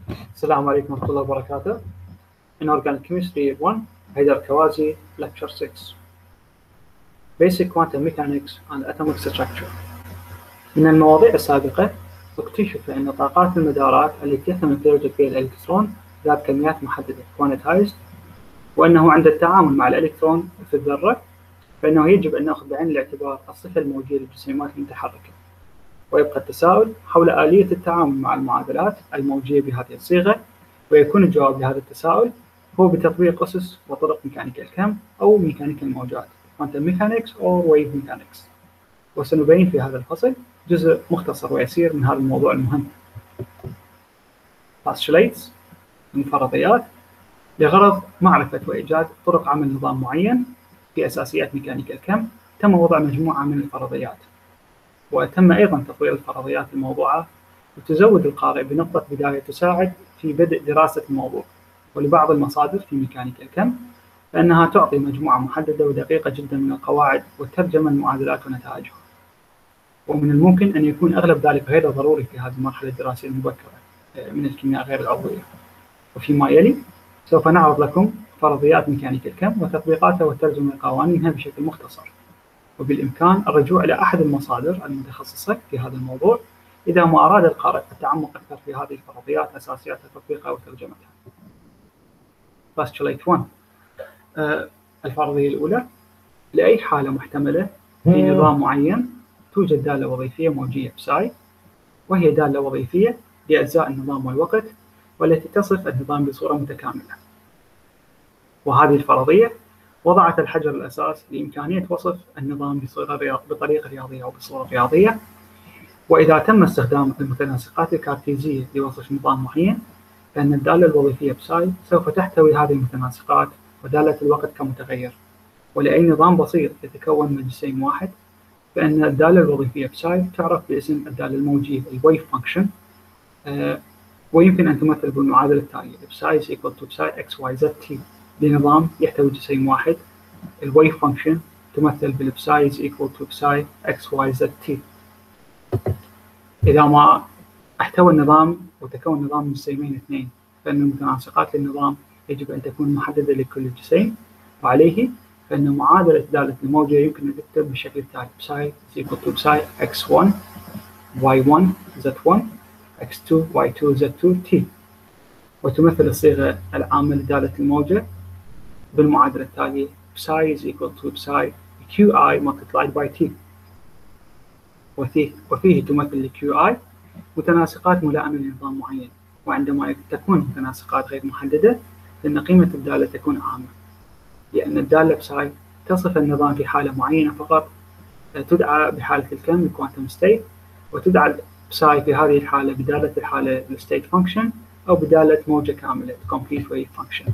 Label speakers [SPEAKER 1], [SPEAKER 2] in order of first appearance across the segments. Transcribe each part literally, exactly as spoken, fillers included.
[SPEAKER 1] السلام عليكم ورحمة الله وبركاته. Inorganic Chemistry one, Haydar Kawazi, Lecture six. Basic Quantum Mechanics and Atomic Structure. من المواضيع السابقة اكتشف أن طاقات المدارات التي يتم التواجد فيها الإلكترون ذات كميات محددة quantized، وأنه عند التعامل مع الإلكترون في الذرة فإنه يجب أن نأخذ بعين الاعتبار الصفة الموجية للجسيمات المتحركة، ويبقى التساؤل حول آلية التعامل مع المعادلات الموجية بهذه الصيغة، ويكون الجواب لهذا التساؤل هو بتطبيق أسس وطرق ميكانيكا الكم أو ميكانيكا الموجات Quantum Mechanics أو Wave Mechanics. وسنبين في هذا الفصل جزء مختصر ويسير من هذا الموضوع المهم. Postulates من فرضيات لغرض معرفة وإيجاد طرق عمل نظام معين في أساسيات ميكانيكا الكم، تم وضع مجموعة من الفرضيات، وتم أيضا تطوير الفرضيات الموضوعة وتزود القارئ بنقطة بداية تساعد في بدء دراسة الموضوع. ولبعض المصادر في ميكانيكا الكم فإنها تعطي مجموعة محددة ودقيقة جدا من القواعد وترجم المعادلات ونتائجها، ومن الممكن أن يكون أغلب ذلك غير ضروري في هذه المرحلة الدراسية المبكرة من الكيمياء غير العضوية. وفيما يلي سوف نعرض لكم فرضيات ميكانيكا الكم وتطبيقاتها وترجمة قوانينها بشكل مختصر، وبالإمكان الرجوع إلى أحد المصادر المتخصصة في هذا الموضوع إذا ما أراد القارئ التعمق أكثر في هذه الفرضيات أساسياتها تطبيقها وترجمتها. Postulate one. آه الفرضية الأولى: لأي حالة محتملة في نظام معين توجد دالة وظيفية موجية بساي، وهي دالة وظيفية لأجزاء النظام والوقت والتي تصف النظام بصورة متكاملة. وهذه الفرضية وضعت الحجر الأساس لإمكانية وصف النظام بطريقة رياضية أو بصورة رياضية. وإذا تم استخدام المتناسقات الكارتيزية لوصف نظام معين فإن الدالة الوظيفية بساي سوف تحتوي هذه المتناسقات ودالة الوقت كمتغير. ولأي نظام بسيط يتكون من جسيم واحد فإن الدالة الوظيفية بساي تعرف باسم الدالة الموجية الويف فانكشن، آه ويمكن أن تمثل بالمعادلة التالية: بساي is equal to psi x y z t. لنظام يحتوي جسيم واحد الويف فانكشن تمثل بالبساي is equal to psi x y z t. إذا ما احتوى النظام وتكون نظام من جسيمين اثنين فإن المتناسقات للنظام يجب أن تكون محددة لكل جسيم، وعليه فإن معادلة دالة الموجة يمكن أن تكتب بالشكل التالي: psi is equal to psi x one y one z one x two y two z two t. وتمثل الصيغة العامة لدالة الموجة بالمعادلة التالية: psi is equal to psi qi multiplied by t. وفيه, وفيه تمثل ل qi متناسقات ملائمة لنظام معين، وعندما تكون متناسقات غير محددة فإن قيمة الدالة تكون عامة، لأن الدالة بساي تصف النظام في حالة معينة فقط تدعى بحالة الكم الكوانتم ستيت، وتدعى بساي في هذه الحالة بدالة الحالة الستيت فانكشن أو بدالة موجة كاملة complete wave function.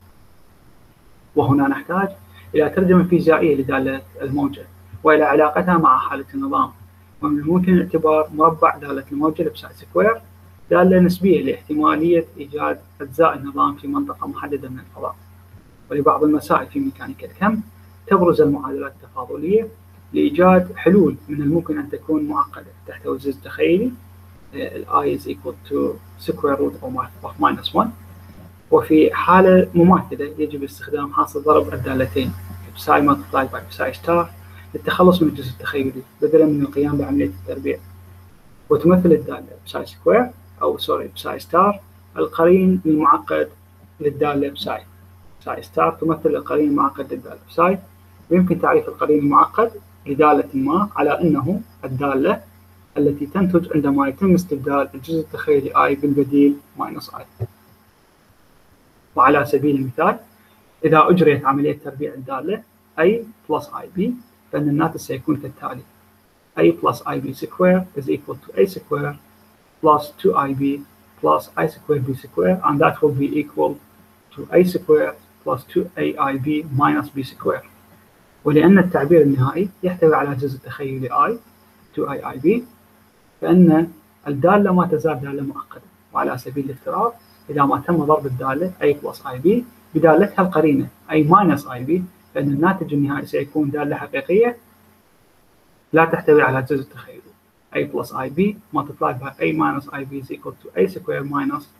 [SPEAKER 1] وهنا نحتاج إلى ترجمة فيزيائية لدالة الموجة وإلى علاقتها مع حالة النظام. ومن الممكن اعتبار مربع دالة الموجة لبساي سكوير دالة نسبية لاحتمالية إيجاد أجزاء النظام في منطقة محددة من الفضاء. ولبعض المسائل في ميكانيكا الكم تبرز المعادلات التفاضلية لإيجاد حلول من الممكن أن تكون معقدة تحتوي جزء تخيلي I is equal to square root of minus one. وفي حالة مماثلة يجب استخدام حاصل ضرب الدالتين psi multiplied by psi star للتخلص من الجزء التخيلي بدلا من القيام بعملية التربيع. وتمثل الدالة psi square أو سوري psi star القرين المعقد للدالة psi. psi star تمثل القرين المعقد للدالة psi، ويمكن تعريف القرين المعقد لدالة ما على أنه الدالة التي تنتج عندما يتم استبدال الجزء التخيلي I بالبديل minus I. وعلى سبيل المثال إذا أجريت عملية تربيع الدالة A plus I B فإن الناتج سيكون كالتالي: A plus I B square is equal to A square plus two I B plus I square B square, and that will be equal to A square plus two A I B minus B square. ولأن التعبير النهائي يحتوي على جزء تخيلي I two A I B فإن الدالة ما تزال دالة معقدة. وعلى سبيل الافتراض إذا ما تم ضرب الدالة A plus I B بدالتها القرينة A minus I B فإن الناتج النهائي سيكون دالة حقيقية لا تحتوي على جزء تخيلي A plus I B multiplied by A minus I B is equal to A square minus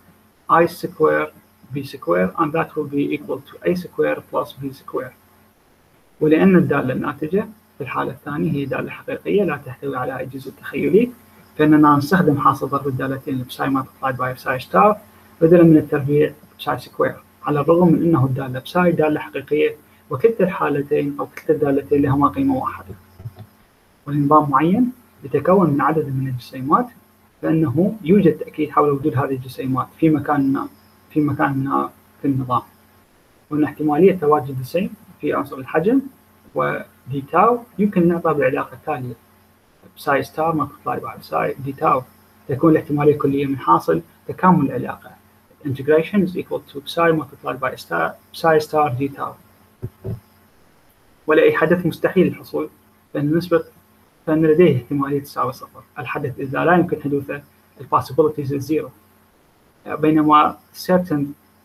[SPEAKER 1] I square b square and that will be equal to a square plus b square. ولأن الدالة الناتجة في الحالة الثانية هي دالة حقيقية لا تحتوي على أي جزء تخيلي، فإننا نستخدم حاصل ضرب الدالتين بساي multiplied by بساي ستار بدلا من التربيع بساي سكوير، على الرغم من أنه الدالة بساي دالة حقيقية وكلتا الحالتين أو كلتا الدالتين لهما قيمة واحدة. ولنظام معين يتكون من عدد من الجسيمات فإنه يوجد تأكيد حول وجود هذه الجسيمات في مكان ما في مكان ما في النظام، وأن احتمالية تواجد جسيم في عنصر الحجم ودي تاو يمكن نعطى بالعلاقة التالية بساي ستار multiplied by بساي دي تاو، تكون الاحتمالية الكلية من حاصل تكامل العلاقة integration is equal to psi multiplied by star psi star d tau. ولأي حدث مستحيل الحصول فإن نسبة فإن لديه احتمالية تساوي صفر، الحدث إذا لا يمكن حدوثه ال possibilities is zero، بينما certain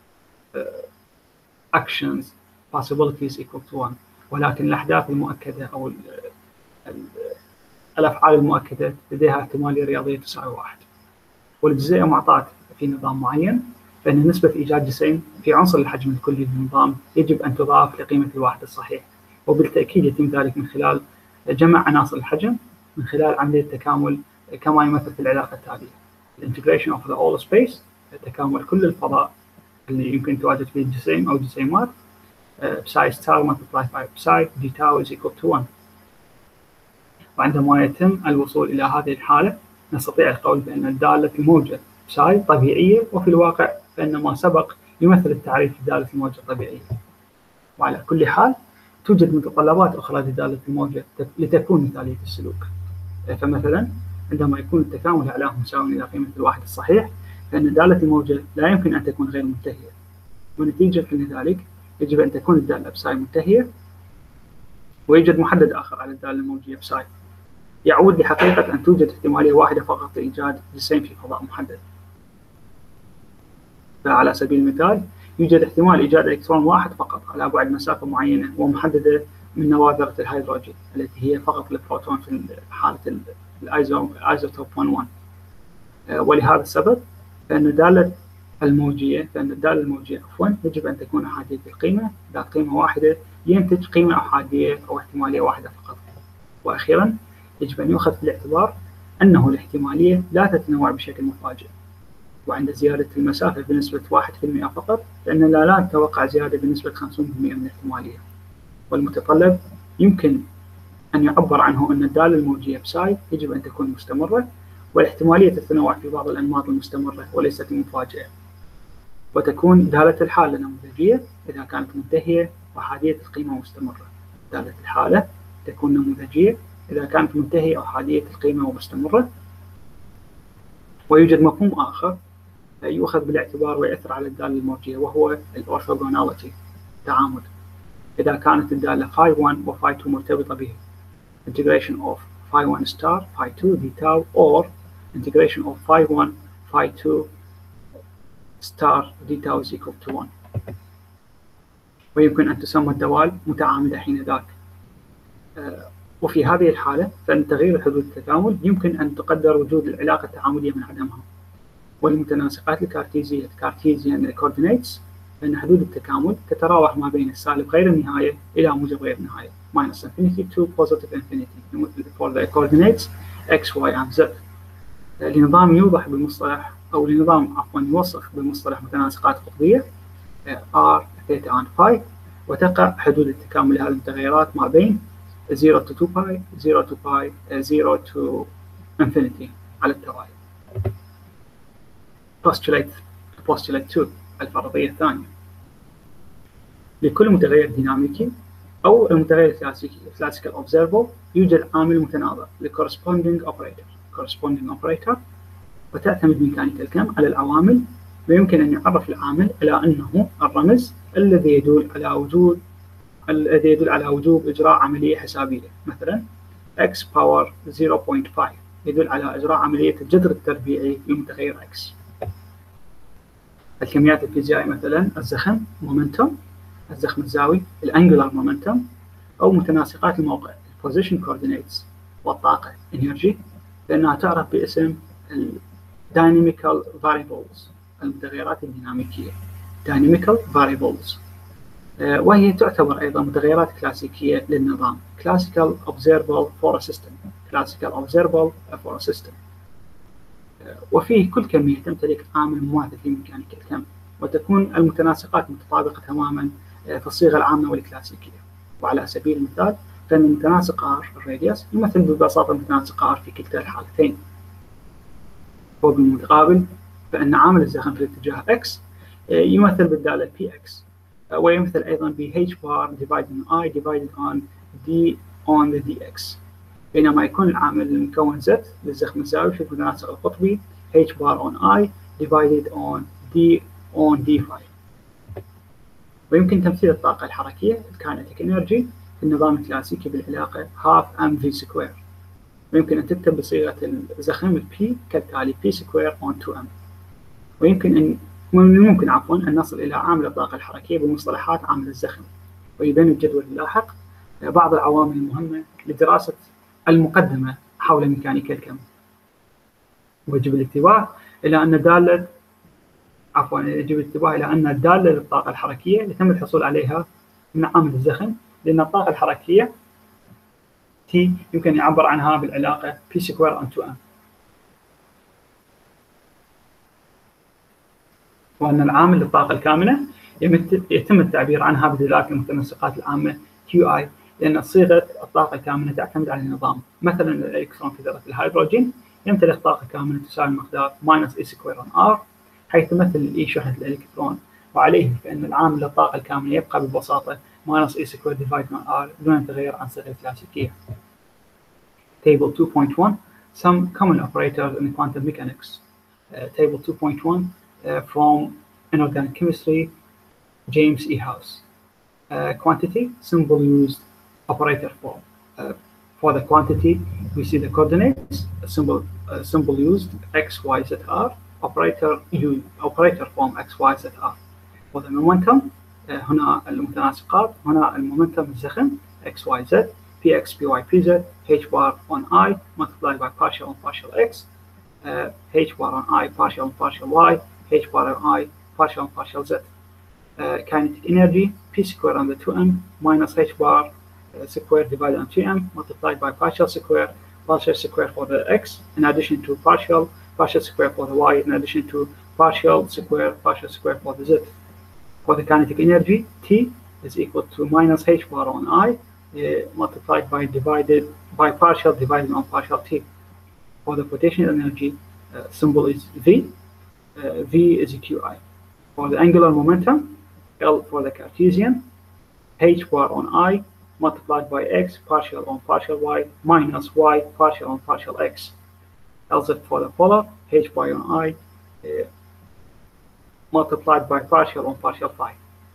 [SPEAKER 1] uh, actions possibilities equal to one، ولكن الأحداث المؤكدة أو ال ال الأفعال المؤكدة لديها احتمالية رياضية تساوي واحد. والجزئية معطاة في نظام معين فإن نسبة إيجاد جسيم في عنصر الحجم الكلي للنظام يجب أن تضاف لقيمة الواحد الصحيح، وبالتأكيد يتم ذلك من خلال جمع عناصر الحجم من خلال عملية التكامل كما يمثل في العلاقة التالية integration of the all space، تكامل كل الفضاء اللي يمكن تواجد فيه الجسيم أو جسيمات psi star multiplied by psi d tau is equal to one. وعندما يتم الوصول إلى هذه الحالة نستطيع القول بأن الدالة الموجة psi طبيعية، وفي الواقع فإن ما سبق يمثل التعريف لدالة الموجة الطبيعية. وعلى كل حال توجد متطلبات أخرى لدالة الموجة لتكون مثالية السلوك، فمثلا عندما يكون التكامل أعلاه مساوي إلى قيمة الواحد الصحيح فإن دالة الموجة لا يمكن أن تكون غير منتهية، ونتيجة لذلك يجب أن تكون الدالة بساي منتهية. ويوجد محدد آخر على الدالة الموجية بساي يعود لحقيقة أن توجد احتمالية واحدة فقط لإيجاد جسيم في فضاء محدد. فعلى سبيل المثال يوجد احتمال إيجاد إلكترون واحد فقط على بعد مسافة معينة ومحددة من نوادر الهيدروجين التي هي فقط البروتون في حالة الآيزوتوب واحد. ولهذا السبب فإن الدالة الموجية فإن الدالة الموجية عفوا يجب أن تكون أحادية القيمة ذات قيمة واحدة ينتج قيمة أحادية أو احتمالية واحدة فقط. وأخيرا يجب أن يؤخذ في الاعتبار أنه الاحتمالية لا تتنوع بشكل مفاجئ، وعند زيادة المسافة بنسبة واحد بالمئة فقط فإننا لا نتوقع زيادة بنسبة خمسين بالمئة من الاحتمالية. والمتطلب يمكن أن يعبر عنه أن الدالة الموجية بساي يجب أن تكون مستمرة، والاحتمالية تتنوع في بعض الأنماط المستمرة وليست المفاجئة، وتكون دالة الحالة نموذجية إذا كانت منتهية وأحادية القيمة مستمرة. دالة الحالة تكون نموذجية إذا كانت منتهية وأحادية القيمة ومستمرة. ويوجد مفهوم آخر يؤخذ بالاعتبار ويأثر على الدالة الموجية وهو الأورثوغوناليتي، تعامد. إذا كانت الدالة phi one و phi two مرتبطة به integration of phi one star phi two d tau or integration of phi one phi two star d tau is equal to one. ويمكن أن تسمى الدوال متعامدة حين ذاك. وفي هذه الحالة فإن تغيير حدود التكامل يمكن أن تقدر وجود العلاقة التعامدية من عدمها. والمتناسقات الكارتيزية Cartesian coordinates فإن حدود التكامل تتراوح ما بين السالب غير النهاية إلى موجب غير النهاية minus infinity to positive infinity for the coordinates x, y and z. لنظام يوضح بالمصطلح أو لنظام عفوا يوصف بالمصطلح متناسقات قطبية r, theta and phi، وتقع حدود التكامل لهذه المتغيرات ما بين zero to two pi, zero to pi, zero to infinity على التوالي. postulate postulate two الفرضية الثانية. لكل متغير ديناميكي أو المتغير الكلاسيكي classical observable يوجد عامل متناظر ل corresponding operator corresponding operator وتعتمد ميكانيكا الكم على العوامل، ويمكن أن يعرف العامل إلى أنه الرمز الذي يدل على وجود الذي يدل على وجوب إجراء عملية حسابية، مثلا x power zero point five يدل على إجراء عملية الجذر التربيعي للمتغير x. الكميات الفيزيائية مثلا الزخم momentum الزخم الزاوي الانجولار momentum، أو متناسقات الموقع position coordinates والطاقة energy، لأنها تعرف باسم dynamical variables المتغيرات الديناميكية Dynamical Variables، وهي تعتبر أيضا متغيرات كلاسيكية للنظام Classical Observable for a System Classical Observable for a System. وفيه كل كمية تمتلك عامل مماثل في ميكانيكا الكم، وتكون المتناسقات متطابقة تماما في الصيغة العامة والكلاسيكية. وعلى سبيل المثال فإن المتناسق R الراديوس يمثل ببساطة متناسق R في كلتا الحالتين. وبالمقابل فإن عامل الزخم في الاتجاه X يمثل بالدالة بي إكس، ويمثل أيضا ب H bar divided on I divided on D on the dx، بينما يكون العامل المكون Z للزخم الزاوي في المتناسق القطبي H bar on I divided on D on D phi. ويمكن تمثيل الطاقة الحركية kinetic energy في النظام الكلاسيكي بالعلاقة half mv square، ويمكن أن تكتب بصيغة الزخم P كالتالي P square on two m. ويمكن أن ممكن عفوا أن نصل إلى عامل الطاقة الحركية بمصطلحات عامل الزخم. ويبين الجدول اللاحق بعض العوامل المهمة لدراسة المقدمة حول ميكانيكا الكم. ويجب الانتباه إلى أن دالة عفوا يجب الانتباه إلى أن الدالة للطاقة الحركية يتم الحصول عليها من عامل الزخم، لأن الطاقة الحركية T يمكن يعبر عنها بالعلاقة P square on two m، وأن العامل للطاقة الكامنة يتم التعبير عنها بدلالة المتناسقات العامة كيو آي، لأن صيغة الطاقة الكامنة تعتمد على النظام. مثلا الإلكترون في ذرة الهيدروجين يمتلك طاقة كامنة تساوي مقدار minus E square on R، حيث تمثل الإي شحنة الإلكترون، وعليه فإن العامل للطاقة الكامنة يبقى ببساطة minus E square divided on R دون تغير عن صيغة الكلاسيكية. Table two point one Some common operators in quantum mechanics. Uh, table two point one uh, from Inorganic Chemistry, James E. House. Uh, quantity, symbol used, operator form. Uh, for the quantity, we see the coordinates, symbol, uh, symbol used, x, y, z, r, operator u, operator form x, y, z, r. For the momentum, uh, هنا المتناسقات، هنا المومنتم الزخم x, y, z, px, py, pz, h bar on I multiplied by partial on partial x, uh, h bar on I partial on partial y, h bar on I partial on partial z. Uh, kinetic energy P square on the two m minus h bar uh, square divided on two m multiplied by partial square, partial square for the x in addition to partial, partial square for the y in addition to partial square, partial square for the z. For the kinetic energy, T is equal to minus h bar on I uh, multiplied by divided by partial divided on partial T. For the potential energy, uh, symbol is V, uh, V is Qi. For the angular momentum, L for the Cartesian, h bar on I multiplied by x partial on partial y minus y partial on partial x. Lz for the polar, h bar on I uh, multiplied by partial on partial phi.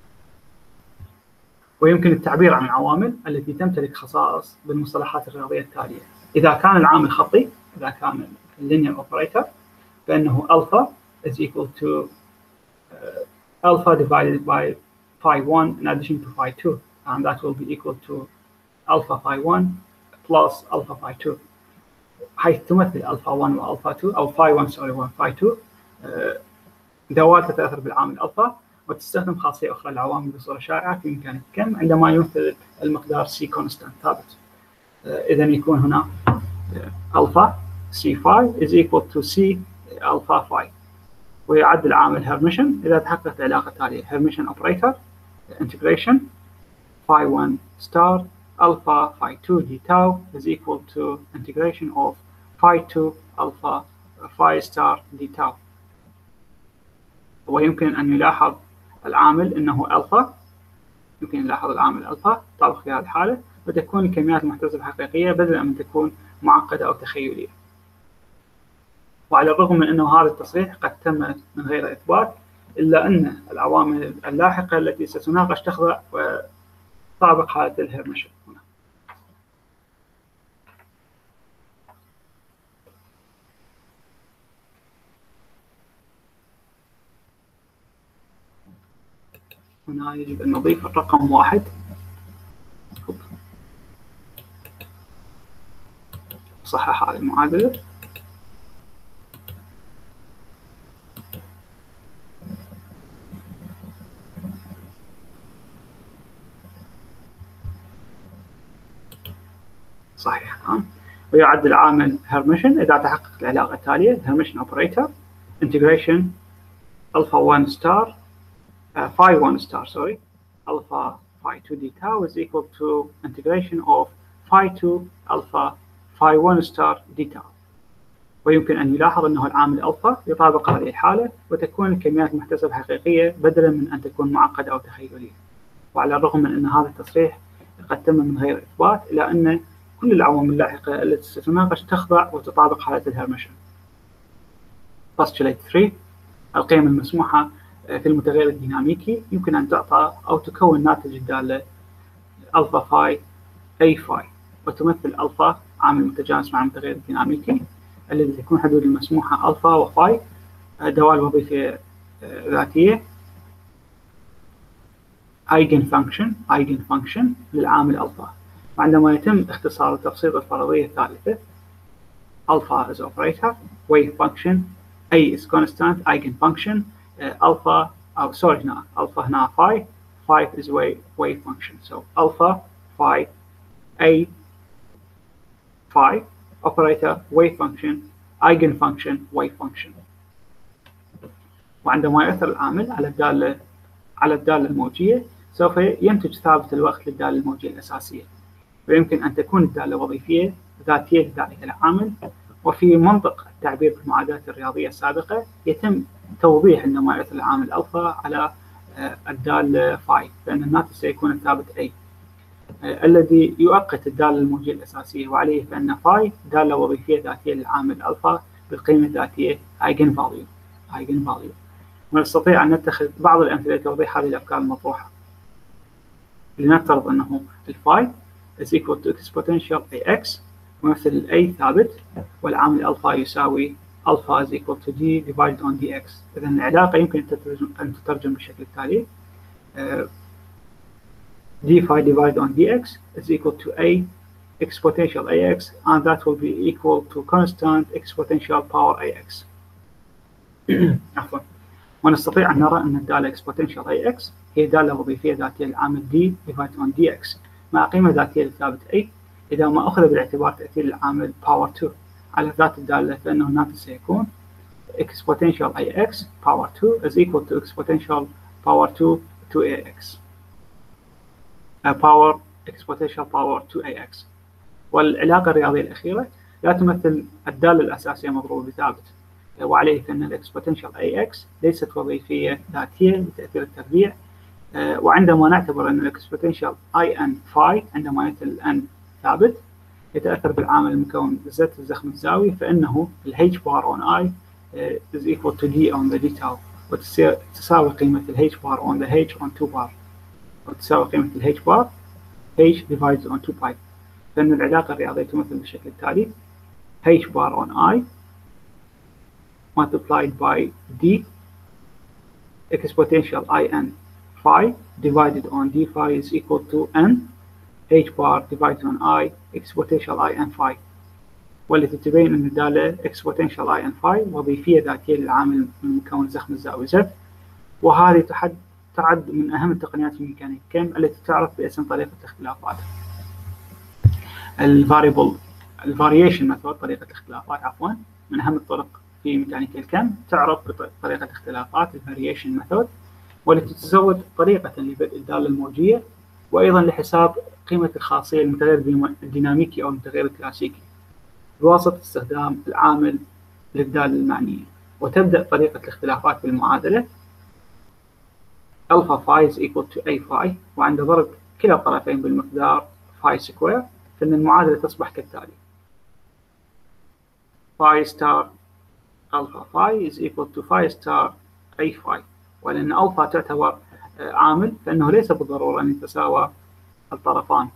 [SPEAKER 1] ويمكن التعبير عن العوامل التي تمتلك خصائص بالمصطلحات الرياضية التالية. إذا كان العامل خطي، إذا كان linear operator، فإنه alpha is equal to uh, alpha divided by phi one in addition to phi two, and that will be equal to alpha phi one plus alpha phi two. حيث تمثل alpha one و alpha two أو phi one sorry و phi two دوال تتأثر بالعامل alpha، وتستخدم خاصية أخرى للعوامل بصورة شائعة في ميكانيكا الكم عندما يمثل المقدار C constant ثابت. إذا يكون هنا alpha C phi is equal to C alpha phi. ويعد العامل هرميشن إذا تحققت العلاقة التالية هرميشن operator integration phi one star alpha phi two d tau is equal to integration of phi two alpha phi star d tau. ويمكن أن يلاحظ العامل أنه ألفا، يمكن يلاحظ العامل ألفا طابق في هذه الحالة، وتكون الكميات المحتسبة حقيقية بدلا من تكون معقدة أو تخيلية. وعلى الرغم من أنه هذا التصريح قد تم من غير إثبات، إلا أن العوامل اللاحقة التي ستناقش تخضع وتطابق حالة الهرميشن. هنا هنا يجب أن نضيف الرقم واحد صحح هذه المعادلة. صحيح الآن. ويعد العامل هرميشن إذا تحققت العلاقة التالية: هرميشن operator integration alpha one star uh, phi one star sorry alpha phi two d tau is equal to integration of phi two alpha phi one star d tau. ويمكن أن يلاحظ أنه العامل ألفا يطابق هذه الحالة، وتكون الكميات المحتسبة حقيقية بدلا من أن تكون معقدة أو تخيلية. وعلى الرغم من أن هذا التصريح قد تم من غير إثبات، إلا أن كل العوامل اللاحقة التي ستناقش تخضع وتطابق حالة الهرميشن. Postulate ثلاثة: القيم المسموحة في المتغير الديناميكي يمكن أن تعطى أو تكون ناتج الدالة ألفا فاي أي فاي، وتمثل ألفا عامل متجانس مع المتغير الديناميكي الذي تكون حدود المسموحة ألفا وفاي دوال وظيفية ذاتية ايجن فانكشن ايجن فانكشن للعامل ألفا. وعندما يتم اختصار وتبسيط الفرضية الثالثة ألفا is operator wave function A is constant eigen function ألفا أو sorry هنا ألفا هنا فاي five is wave wave function so ألفا phi A phi operator wave function eigen function wave function. وعندما يؤثر العامل على الدالة على الدالة الموجية سوف ينتج ثابت الوقت للدالة الموجية الأساسية، ويمكن أن تكون الدالة وظيفية ذاتية لذلك العامل. وفي منطق التعبير بالمعادلات الرياضية السابقة يتم توضيح عندما يؤثر العامل ألفا على الدالة فاي فإن الناتج سيكون الثابت A الذي يؤقت الدالة الموجية الأساسية، وعليه فإن فاي دالة وظيفية ذاتية للعامل ألفا بالقيمة الذاتية eigen value eigen value. ونستطيع أن نتخذ بعض الأمثلة لتوضيح هذه الأفكار المطروحة. لنفترض أنه الفاي is equal to exponential ax ومثل ال a ثابت، والعامل ألفا يساوي ألفا is equal to d divided on dx. إذن العلاقة يمكن أن تترجم بالشكل التالي: uh, d phi divided on dx is equal to a exponential ax and that will be equal to constant exponential power ax. عفوا. ونستطيع أن نرى أن الدالة exponential ax هي دالة وظيفية ذاتية للعامل d divided on dx مع قيمة ذاتية للثابت a إذا ما أخذ بالاعتبار تأثير العامل power two على ذات الدالة، فإنه الناتج سيكون exponential ax power two is equal to exponential power two to ax uh, power exponential power to ax. والعلاقة الرياضية الأخيرة لا تمثل الدالة الأساسية مضروبة بثابت، وعليه فإن الإكسبوننشال ax ليست وظيفية ذاتية بتأثير التربيع. وعندما نعتبر أن الإكسبوننشال in phi عندما يمثل n ثابت يتأثر بالعامل المكون z الزخم الزاوي، فإنه ال h bar on i is equal to d on the d tau وتساوي قيمة ال h bar on the h on two bar وتساوي قيمة ال h bar h divided on two pi. فإن العلاقة الرياضية تمثل بالشكل التالي: h bar on i multiplied by d exponential in phi divided on d phi is equal to n h bar divided on i exponential in phi، والتي تبين أن الدالة exponential in phi وظيفية ذاتية للعامل المكون زخم الزاوية z. وهذه تحد تعد من أهم التقنيات الميكانيكية الكم التي تعرف باسم طريقة الاختلافات. الفاريبل الفاريشن ميثود طريقة الاختلافات عفوا من أهم الطرق في ميكانيكا الكم، تعرف بطريقة اختلافات الفاريشن ميثود، والتي تزود طريقة لبدء الدالة الموجية وأيضا لحساب قيمة الخاصية المتغير الديناميكي أو المتغير الكلاسيكي بواسطة استخدام العامل للدالة المعنية. وتبدأ طريقة الاختلافات بالمعادلة ألفا فاي is equal to a phi، وعند ضرب كلا الطرفين بالمقدار phi سكوير فإن المعادلة تصبح كالتالي: phi star alpha phi is equal to phi star a phi. ولأن ألفا تعتبر عامل فإنه ليس بالضرورة أن يتساوى الطرفان.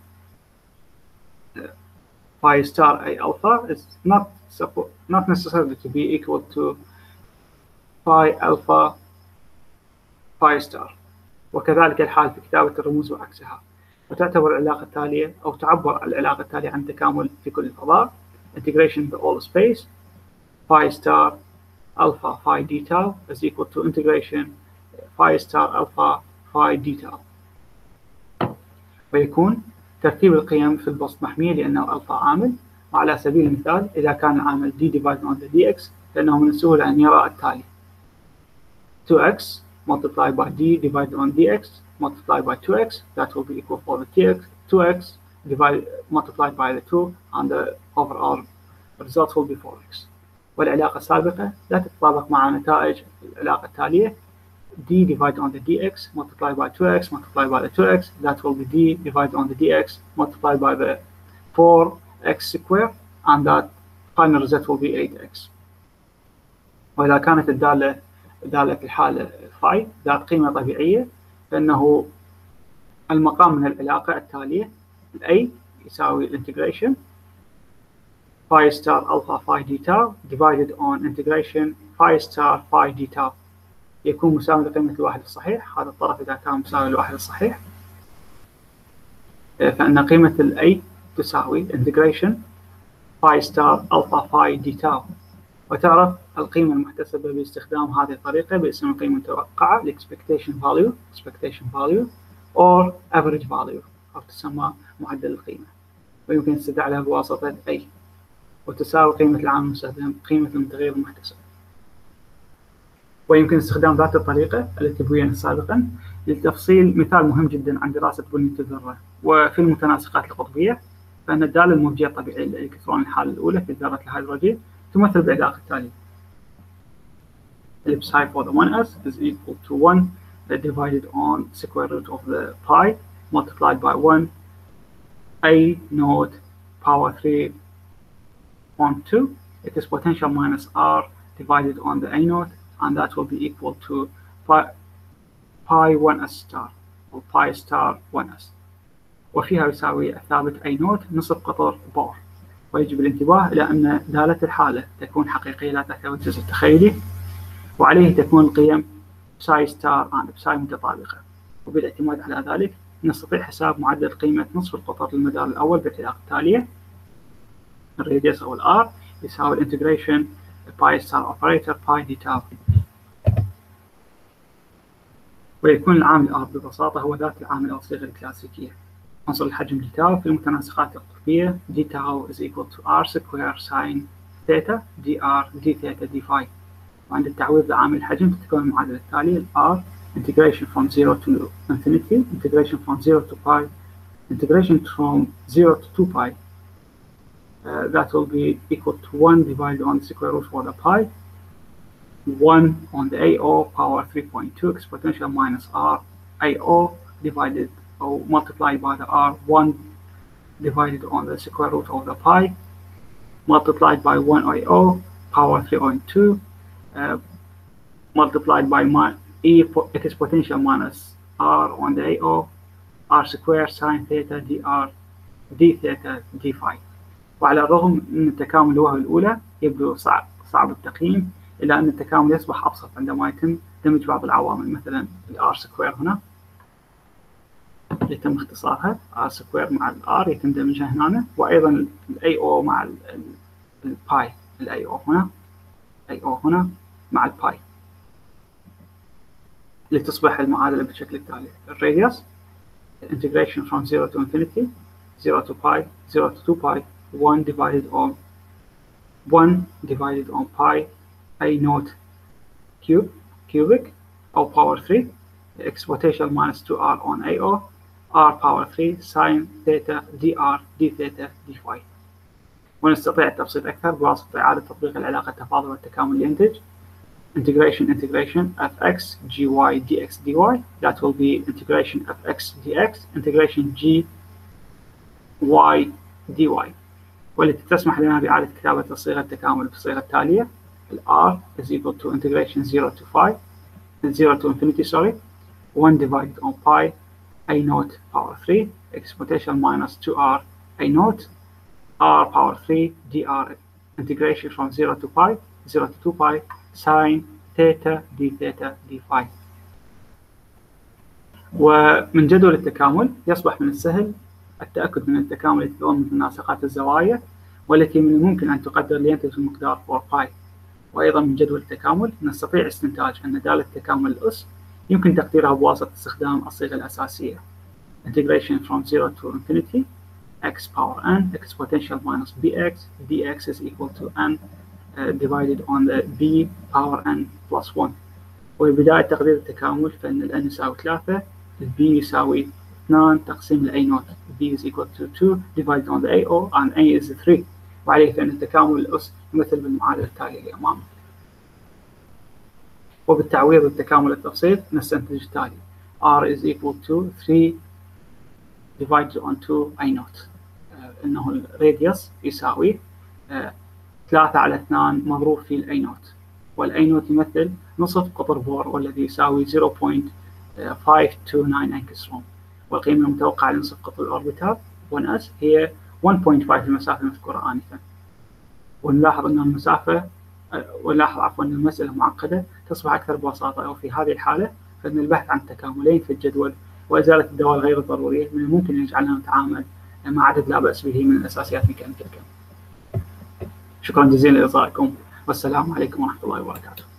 [SPEAKER 1] phi star a alpha is not not necessarily to be equal to phi alpha phi star. وكذلك الحال في كتابة الرموز وعكسها. وتعتبر العلاقة التالية أو تعبر العلاقة التالية عن تكامل في كل الفضاء integration the all space phi star alpha phi d tau is equal to integration phi star alpha phi d tau. ويكون ترتيب القيم في البسط محمية لأنه ألفا عامل، وعلى سبيل المثال إذا كان العامل d divided on the dx فإنه من السهولة أن يرى التالي two x multiplied by d divided on dx multiplied by two x, that will be equal for the tx, two x divided multiplied by the two, and the overall result will be four x. والعلاقة السابقة لا تتطابق مع نتائج العلاقة التالية d divided on the dx multiplied by two x multiplied by the two x, that will be d divided on the dx multiplied by the four x squared, and that final result will be eight x. وإذا كانت الدالة الدالة في الحالة phi ذات قيمة طبيعية فإنه المقام من العلاقة التالية A يساوي الانتجريشن phi star alpha phi d tau divided on integration phi star phi d tau يكون مساوي لقيمة الواحد الصحيح. هذا الطرف إذا كان مساوي للواحد الصحيح فإن قيمة ال A تساوي integration phi star alpha phi d tau. وتعرف القيمة المحتسبة باستخدام هذه الطريقة باسم القيمة المتوقعة expectation value expectation value or average value أو تسمى معدل القيمة، ويمكن استدعائها بواسطة A، وتساوي قيمة العامل المستخدم قيمة المتغير المحتسب. ويمكن استخدام ذات الطريقة التي بينا سابقا لتفصيل مثال مهم جدا عن دراسة بنية الذرة. وفي المتناسقات القطبية فإن الدالة الموجية الطبيعية للإلكترون الحالة الأولى في الذرة الهيدروجين تمثل بالعلاقة التالية ellipse psi for the one s is equal to one divided on square root of the pi multiplied by one a naught power three on two, it is potential minus r divided on the a naught, and that will be equal to pi, pi one s star or pi star one s. وفيها يساوي الثابت a naught نصف قطر بور. ويجب الانتباه إلى أن دالة الحالة تكون حقيقية لا تحتوي الجزء التخيلي، وعليه تكون القيم psi ستار and psi متطابقة. وبالاعتماد على ذلك نستطيع حساب معدل قيمة نصف القطر للمدار الأول بالعلاقة التالية الراديوس أو الآر يساوي الانتجريشن باي ستار أوبريتور باي دي تاو. ويكون العامل R ببساطة هو ذات العامل أو الصيغة الكلاسيكية عنصر الحجم دي تاو في المتناسقات القطبية دي تاو is equal to r square sin theta dr d theta d phi. وعند التعويض لعامل الحجم تتكون المعادلة التالية r integration from zero to infinity integration from zero to pi integration from zero to two pi uh, that will be equal to one divided on the square root for the pi one on the A O power three point two exponential minus r A O divided or multiplied by the r one divided on the square root of the pi multiplied by one A O power three point two uh, multiplied by my e it is potential minus r on the A O r square sin theta dr d theta d phi. وعلى الرغم من التكامل الوهلة الأولى يبدو صعب صعب التقييم، إلا أن التكامل يصبح أبسط عندما يتم دمج بعض العوامل مثلا ال r square هنا يتم اختصارها r square مع ال r يتم دمجها هنا، وأيضا ال A O مع ال pi ال A O هنا A O هنا مع ال pi لتصبح المعادلة بالشكل التالي الراديوس integration from zero to infinity zero to pi zero to two pi one divided on one divided on pi a naught cube cubic or power three exponential minus two r on A O r power three sin theta dr d theta d phi. ونستطيع التبسيط أكثر بواسطة إعادة تطبيق العلاقة التفاضل والتكامل اللي ينتج integration integration fx gy dx dy that will be integration fx dx integration g y dy، والتي تسمح لنا بإعادة كتابة الصيغة التكامل بالصيغة التالية r is equal to integration zero to phi zero to infinity sorry one divided on pi a naught power three exponential minus two r a naught r power three dr integration from zero to pi zero to two pi sin theta d theta d phi. ومن جدول التكامل يصبح من السهل التأكد من التكامل يتضمن متناسقات الزوايا والتي من الممكن أن تقدر لينتج المقدار فور باي. وأيضا من جدول التكامل نستطيع استنتاج أن دالة تكامل الأس يمكن تقديرها بواسطة استخدام الصيغة الأساسية integration from zero to infinity x power n exponential minus bx dx is equal to n uh, divided on the b power n plus one. وبداية تقدير التكامل فإن ال n يساوي ثلاثة، ال b يساوي اثنان تقسيم ال a naught b is equal to two divided on the a o and a is three، وعليه فإن التكامل الأس يمثل بالمعادلة التالية اللي أمامك. وبالتعويض التكامل التبسيط نستنتج التالي r is equal to three divided on two a naught، آه إنه الراديوس يساوي آه ثلاثة على اثنان مضروب في ال a naught، وال a naught يمثل نصف قطر بور والذي يساوي zero point five two nine أنكستروم، والقيمة المتوقعة لنصف قطر الأوربيتال one s هي one point five المسافة المذكورة آنفا. ونلاحظ أن المسافة ونلاحظ عفوا أن المسألة معقدة تصبح أكثر بساطة، وفي هذه الحالة فإن البحث عن تكاملين في الجدول وإزالة الدوال غير الضرورية من الممكن أن يجعلنا نتعامل مع عدد لا بأس به من الأساسيات ميكانيكية الكم. شكرا جزيلا لإصغائكم والسلام عليكم ورحمة الله وبركاته.